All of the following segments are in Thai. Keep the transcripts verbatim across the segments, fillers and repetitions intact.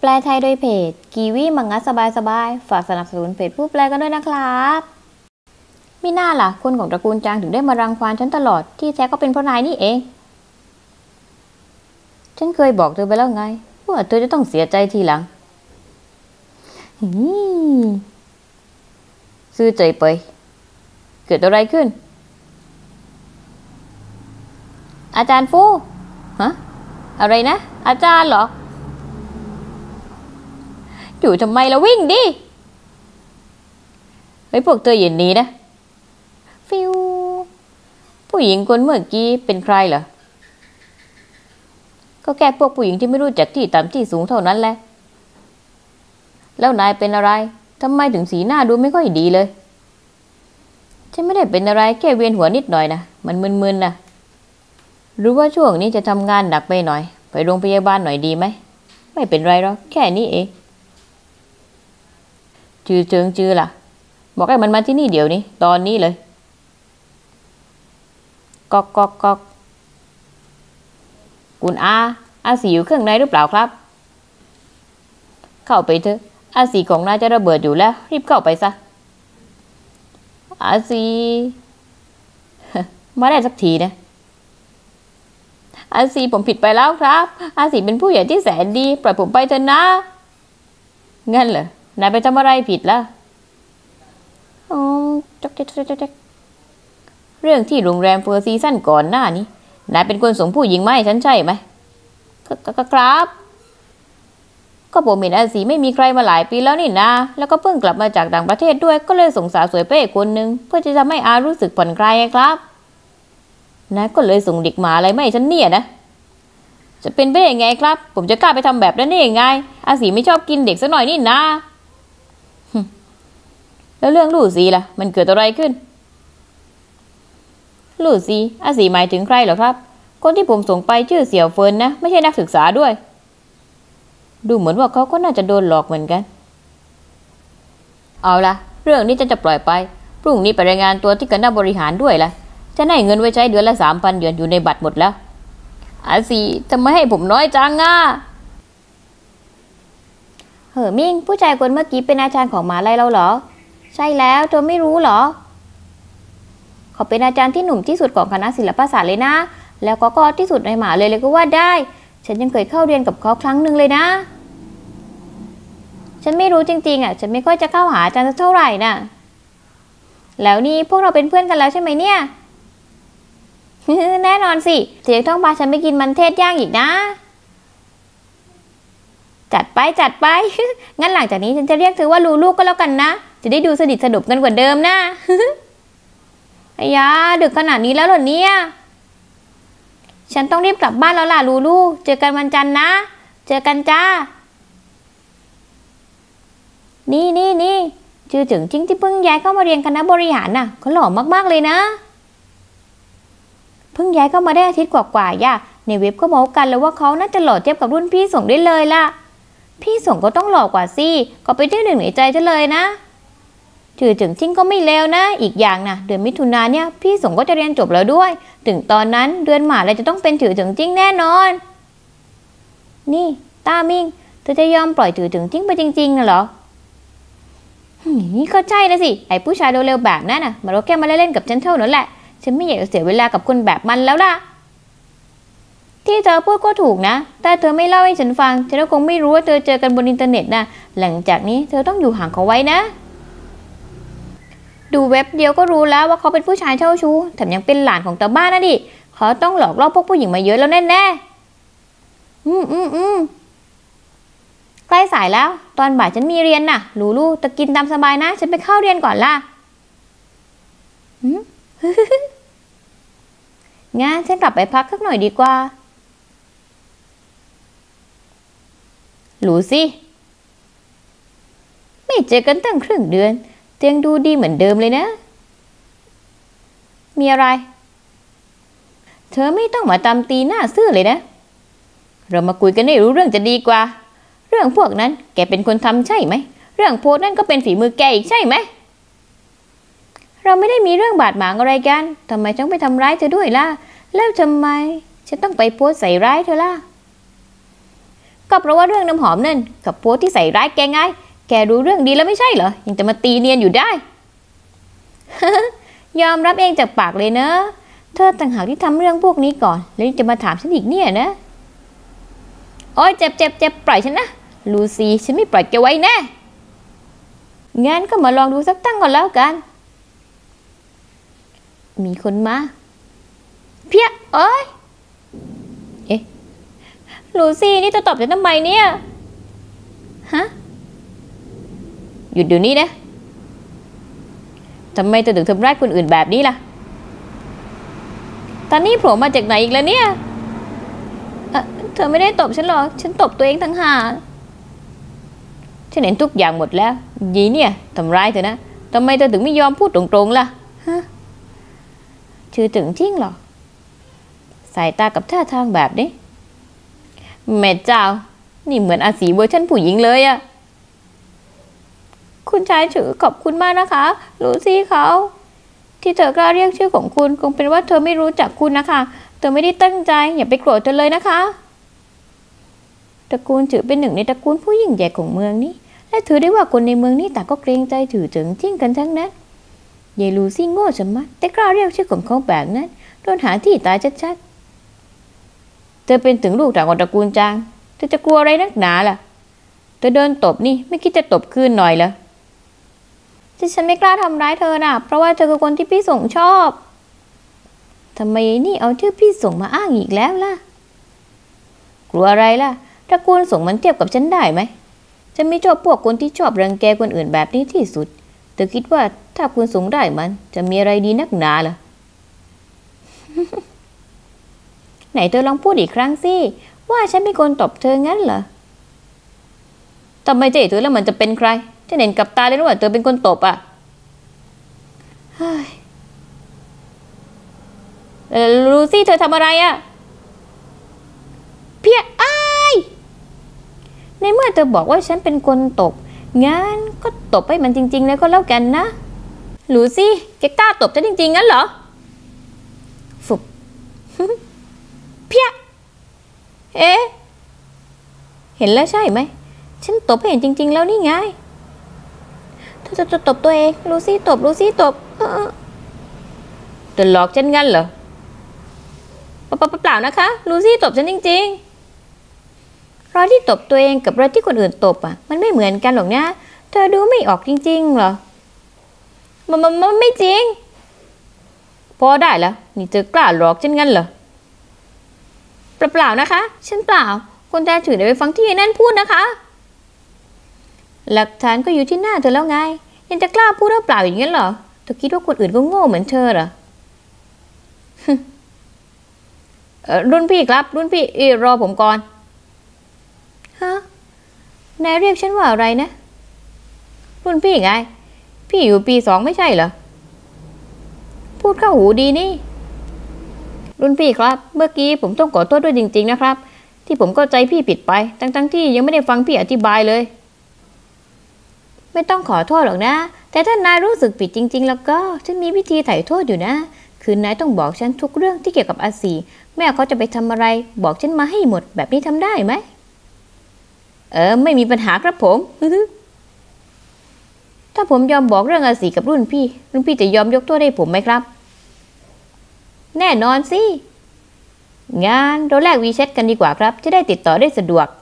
ลไทยโดยเพจกีวีมังงะสบายๆฝากสนับสนุนเพจผู้แปลกันด้วยนะครับมิน่าล่ะคนของตระกูลจางถึงได้มารังควานฉันตลอดที่แท้ก็เป็นเพราะนายนี่เองฉันเคยบอกเธอไปแล้วไงว่าเธอจะต้องเสียใจทีหลังซื่อใจไปเกิดอะไรขึ้นอาจารย์ฟูฮะอะไรนะอาจารย์เหรออยู่ทำไมเราวิ่งดิไอ้พวกเธออย่าหนีนะฟิวผู้หญิงคนเมื่อกี้เป็นใครเหรอก็แค่พวกผู้หญิงที่ไม่รู้จักที่ต่ำที่สูงเท่านั้นแหละแล้วนายเป็นอะไรทำไมถึงสีหน้าดูไม่ค่อยดีเลยฉันไม่ได้เป็นอะไรแค่เวียนหัวนิดหน่อยนะมันมึนๆนะรู้ว่าช่วงนี้จะทำงานหนักไปหน่อยไปโรงพยาบาลหน่อยดีไหมไม่เป็นไรหรอกแค่นี้เองจือเจิงจือล่ะบอกให้มันมาที่นี่เดี๋ยวนี้ตอนนี้เลยก๊อกก๊อกก๊อกคุณอาอาสีอยู่เครื่องในหรือเปล่าครับเข้าไปเถอะอาสีของนายจะระเบิดอยู่แล้วรีบเข้าไปซะอาสีมาได้สักทีนะอาสีผมผิดไปแล้วครับอาสีเป็นผู้ใหญ่ที่แสนดีปล่อยผมไปเถอะนะงั้นเหรอนายไปทำอะไรผิดล่ะอ๋อจ๊กจ๊กจ๊กจ๊กเรื่องที่โรงแรมเฟอร์ซีซั่นก่อนหน้านี้นายเป็นคนส่งผู้หญิงมาให้ฉันใช่ไหมครับก็ผมเห็นอาสีไม่มีใครมาหลายปีแล้วนี่นะแล้วก็เพิ่งกลับมาจากต่างประเทศด้วยก็เลยส่งสาวสวยเป้คนหนึ่งเพื่อจะทำให้อารู้สึกผ่อนคลายครับนายก็เลยส่งเด็กหมาอะไรไม่ฉันเนี่ยนะจะเป็นไปได้ยังไงครับผมจะกล้าไปทำแบบนั้นได้ยังไงอาสีไม่ชอบกินเด็กสักหน่อยนี่นะแล้วเรื่องลูซี่ล่ะมันเกิดอะไรขึ้นลูซี่อาสีหมายถึงใครเหรอครับคนที่ผมส่งไปชื่อเสี่ยวเฟินนะไม่ใช่นักศึกษาด้วยดูเหมือนว่าเขาก็น่าจะโดนหลอกเหมือนกันเอาล่ะเรื่องนี้จะจะปล่อยไปพรุ่งนี้ไปรายงานตัวที่คณะบริหารด้วยล่ะจะให้เงินไว้ใช้เดือนละสามพันหยวนอยู่ในบัตรหมดแล้วอาสีจะไม่ให้ผมน้อยจังอ่ะเฮ้อมิ่งผู้ชายคนเมื่อกี้เป็นอาจารย์ของมหาลัยเราเหรอใช่แล้วเธอไม่รู้เหรอเขาเป็นอาจารย์ที่หนุ่มที่สุดของคณะศิลปศาสตร์เลยนะแล้วก็ก็ที่สุดในมหาลัยเลยก็ว่าได้ฉันยังเคยเข้าเรียนกับเขาครั้งหนึ่งเลยนะฉันไม่รู้จริงๆอ่ะฉันไม่ค่อยจะเข้าหาอาจารย์สักเท่าไหร่น่ะแล้วนี่พวกเราเป็นเพื่อนกันแล้วใช่ไหมเนี่ยแน่นอนสิเธอต้องพาฉันไปกินมันเทศย่างอีกนะจัดไปจัดไปงั้นหลังจากนี้ฉันจะเรียกเธอว่าลูลูก็แล้วกันนะจะได้ดูสนิทสนมกันกว่าเดิมนะไอ้ยาดึกขนาดนี้แล้วเหรอเนี่ยฉันต้องรีบกลับบ้านแล้วล่ะลูลูเจอกันวันจันทร์นะเจอกันจ้านี่นี่นี่ชื่อถึงจริงที่เพิ่งย้ายเข้ามาเรียนคณะบริหารน่ะเขาหล่อมากๆเลยนะเพิ่งย้ายเข้ามาได้อาทิตย์กว่าๆย่ะในเว็บก็บอกกันแล้วว่าเขาน่าจะหล่อเทียบกับรุ่นพี่ส่งได้เลยล่ะพี่ส่งก็ต้องหล่อกว่าสิก็ไปที่หนึ่งในใจฉันเลยนะชื่อถึงจริงก็ไม่เลวนะอีกอย่างนะเดือนมิถุนาเนี่ยพี่ส่งก็จะเรียนจบแล้วด้วยถึงตอนนั้นเดือนหมาเลยจะต้องเป็นถือถึงจริงแน่นอนนี่ต้ามิงเธอจะยอมปล่อยถือถึงจริงไปจริงๆนะเหรอนี่ก็ใช่นะสิไอ้ผู้ชายเร็วๆแบบนั้นน่ะมาเราแค่มาเล่นๆกับฉันเท่านั้นแหละฉันไม่อยากจะเสียเวลากับคนแบบมันแล้วล่ะที่เธอพูดก็ถูกนะแต่เธอไม่เล่าให้ฉันฟังฉันก็คงไม่รู้ว่าเธอเจอกันบนอินเทอร์เน็ตนะหลังจากนี้เธอต้องอยู่ห่างเขาไว้นะดูเว็บเดียวก็รู้แล้วว่าเขาเป็นผู้ชายเจ้าชู้แถมยังเป็นหลานของตาบ้านนะดิเขาต้องหลอกล่อพวกผู้หญิงมาเยอะแล้วแน่ๆอืมอืมอืมใกล้สายแล้วตอนบ่ายฉันมีเรียนน่ะลูลูแต่กินตามสบายนะฉันไปเข้าเรียนก่อนล่ะงั้นฉันกลับไปพักสักหน่อยดีกว่าลูซี่ไม่เจอกันตั้งครึ่งเดือนยังดูดีเหมือนเดิมเลยนะมีอะไรเธอไม่ต้องมาตามตีหน้าซื่อเลยนะเรามาคุยกันให้รู้เรื่องจะดีกว่าเรื่องพวกนั้นแกเป็นคนทำใช่ไหมเรื่องโพสต์นั่นก็เป็นฝีมือแกอีกใช่ไหมเราไม่ได้มีเรื่องบาดหมางอะไรกันทำไมต้องไปทำร้ายเธอด้วยล่ะแล้วทำไมฉันต้องไปโพสต์ใส่ร้ายเธอล่ะก็เพราะว่าเรื่องน้ำหอมนั่นกับโพสที่ใส่ร้ายแกไงแกรู้เรื่องดีแล้วไม่ใช่เหรอยังจะมาตีเนียนอยู่ได้ ยอมรับเองจากปากเลยเนอะเธอต่างหากที่ทำเรื่องพวกนี้ก่อนแล้วจะมาถามฉันอีกเนี่ยนะโอ๊ยเจ็บเจ็บเจ็บปล่อยฉันนะลูซี่ฉันไม่ปล่อยแกไว้แน่งั้นก็มาลองดูสักตั้งก่อนแล้วกันมีคนมาเพี้ยเอ้ยเอ๊ะลูซี่นี่จะตอบฉันทำไมเนี่ยฮะหยุดเดี๋ยวนี้นะทำไมเธอถึงทำร้ายคนอื่นแบบนี้ล่ะตอนนี้โผล่มาจากไหนอีกแล้วเนี่ยเอ่อเธอไม่ได้ตบฉันหรอฉันตบตัวเองทั้งหากฉันเห็นทุกอย่างหมดแล้วยีเนี่ยทำร้ายเธอนะทำไมเธอถึงไม่ยอมพูดตรงๆล่ะฮะชื่อถึงจริงหรอสายตากับท่าทางแบบนี้แม่เจ้านี่เหมือนอาศีเวอร์ชันผู้หญิงเลยอะคุณชายฉือขอบคุณมากนะคะลูซี่เขาที่เธอกล้าเรียกชื่อของคุณคงเป็นว่าเธอไม่รู้จักคุณนะคะเธอไม่ได้ตั้งใจอย่าไปโกรธเธอเลยนะคะตระกูลฉือเป็นหนึ่งในตระกูลผู้ยิ่งใหญ่ของเมืองนี้และถือได้ว่าคนในเมืองนี้ต่างก็เกรงใจฉือถึงจริงกันทั้งนั้นยายลูซี่โง่ชะมัดแต่กล้าเรียกชื่อของเขาแบบนั้นโดนหาที่ตายชัดๆเธอเป็นถึงลูกจากตระกูลจางเธอจะกลัวอะไรนักหนาล่ะเธอเดินตบนี่ไม่คิดจะตบคืนหน่อยเหรอที่ฉันไม่กล้าทำร้ายเธอน่ะเพราะว่าเธอคือคนที่พี่ส่งชอบทำไมนี่เอาชื่อพี่ส่งมาอ้างอีกแล้วล่ะกลัวอะไรล่ะตระกูลส่งมันเทียบกับฉันได้ไหมฉันไม่ชอบพวกคนที่ชอบรังแกคนอื่นแบบนี้ที่สุดเธอคิดว่าถ้าคุณส่งได้มันจะมีอะไรดีนักหนาล่ะ ไหนเธอลองพูดอีกครั้งสิว่าฉันเป็นคนตบเธองั้นเหรอทำไมเจ๊เธอแล้วมันจะเป็นใครฉันเห็นกับตาเลยว่าเธอเป็นคนตบอ่ะเฮ้ยลูซี่เธอทำอะไรอ่ะเพี้ยอ้ายในเมื่อเธอบอกว่าฉันเป็นคนตบงั้นก็ตบให้มันจริงๆแล้วก็แล้วกันนะลูซี่แกกล้าตบฉันจริงๆงั้นเหรอฟุบ เพี้ยเอ๊ะเห็นแล้วใช่ไหมฉันตบให้เห็นจริงๆแล้วนี่ไงเธอจะตบตัวเองลูซี่ตบลูซี่ตบเออเธอหลอกฉันงั้นเหรอเปล่านะคะลูซี่ตบฉันจริงๆรอยที่ตบตัวเองกับรอยที่คนอื่นตบอ่ะมันไม่เหมือนกันหรอกนะเธอดูไม่ออกจริงๆเหรอมันมันมันไม่จริงพอได้แล้วนี่เธอกล้าหลอกฉันงั้นเหรอเปล่าๆนะคะฉันเปล่าคนแท้ถือเดี๋ยวไปฟังที่ไอ้นั่นพูดนะคะหลักฐานก็อยู่ที่หน้าเธอแล้วไงยังจะกล้าพูดเปล่าอย่างนั้นเหรอเธอคิดว่าคนอื่นก็โง่เหมือนเธอเหรอ รุ่นพี่ครับรุ่นพี่รอผมก่อนฮะนายเรียกฉันว่าอะไรนะรุ่นพี่ไงพี่อยู่ปีสองไม่ใช่เหรอพูดเข้าหูดีนี่รุ่นพี่ครับเมื่อกี้ผมต้องขอโทษด้วยจริงๆนะครับที่ผมเข้าใจพี่ผิดไปทั้งๆที่ยังไม่ได้ฟังพี่อธิบายเลยไม่ต้องขอโทษหรอกนะแต่ถ้านายรู้สึกผิดจริงๆแล้วก็ฉันมีวิธีไถ่โทษอยู่นะคืนนายต้องบอกฉันทุกเรื่องที่เกี่ยวกับอาศีแม่เขาจะไปทำอะไรบอกฉันมาให้หมดแบบนี้ทำได้ไหมเออไม่มีปัญหาครับผมถ้าผมยอมบอกเรื่องอาศีกับรุ่นพี่รุ่นพี่จะยอมยกโทษให้ผมไหมครับแน่นอนสิงานเราแลกวีแชทกันดีกว่าครับจะได้ติดต่อได้สะดวก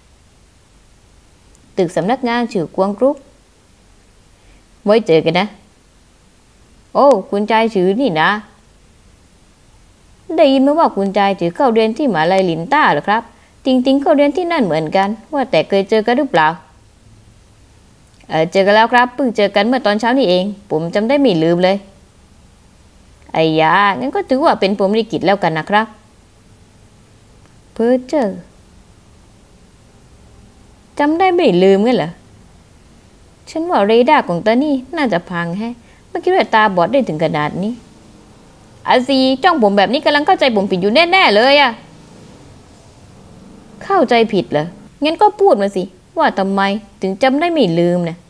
ตึกสำนักงานฉือกวงกรุ๊ปไว้เจอกันนะโอ้คุณชายฉือนี่นะได้ยินมาว่าคุณชายฉือเข้าเรียนที่มหาลัยหลินต้าเหรอครับจริงๆเข้าเรียนที่นั่นเหมือนกันว่าแต่เคยเจอกันหรือเปล่าเออเจอกันแล้วครับเพิ่งเจอกันเมื่อตอนเช้านี่เองผมจำได้ไม่ลืมเลยไอ้ยางั้นก็ถือว่าเป็นพรหมลิขิตแล้วกันนะครับเพ้อเจ้อจำได้ไม่ลืมงั้นเหรอฉันว่าเรดาร์ของตานี่น่าจะพังแฮะไม่คิดว่าตาบอดได้ถึงขนาดนี้อาซีจ้องผมแบบนี้กำลังเข้าใจผมผิดอยู่แน่ๆเลยอะเข้าใจผิดเหรองั้นก็พูดมาสิว่าทำไมถึงจำได้ไม่ลืมนะ